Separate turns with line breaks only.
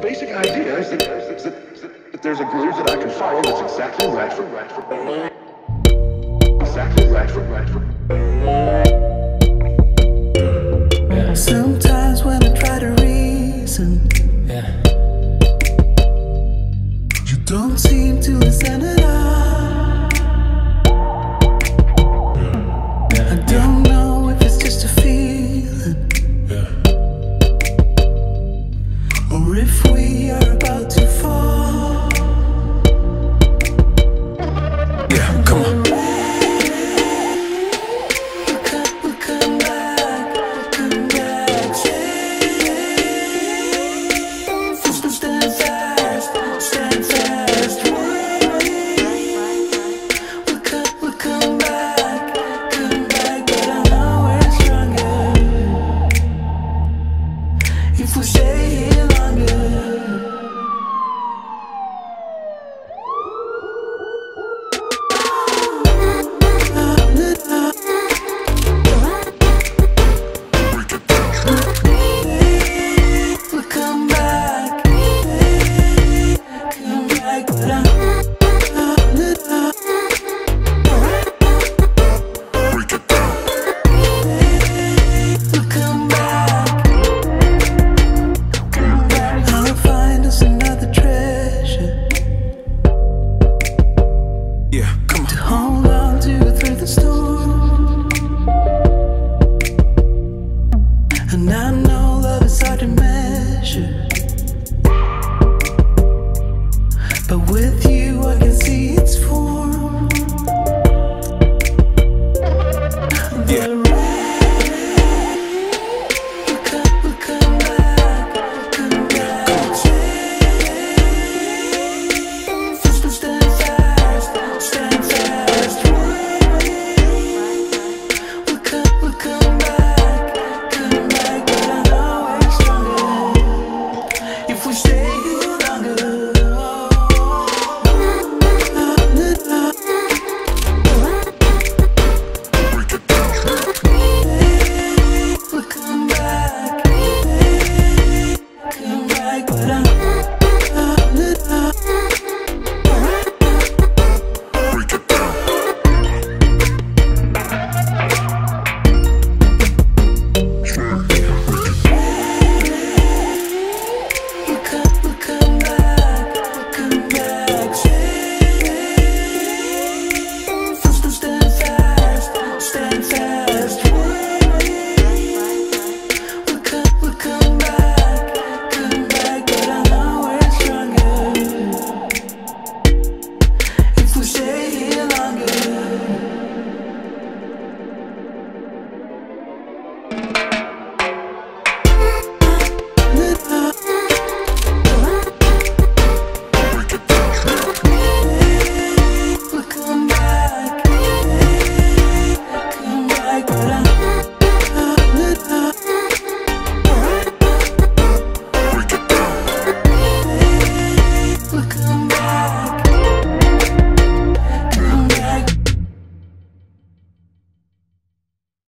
basic idea is that there's a groove that I can follow that's exactly right for exactly right for.
Yeah. Sometimes when I try to reason, yeah, you don't seem to listen at all. Yeah. I don't know if it's just a feeling, yeah, or if we are about to fall. Yeah, come on. If we stay here longer, we'll come back, but we'll come back. I'll find us another treasure, yeah, come on, to hold on to through the storm. And I know love is hard to measure, but with you I can see its form. Yeah. We'll come back, come back. Stand fast, stand fast. We'll come back, but I know we're stronger if we stay here longer. We'll come back, but I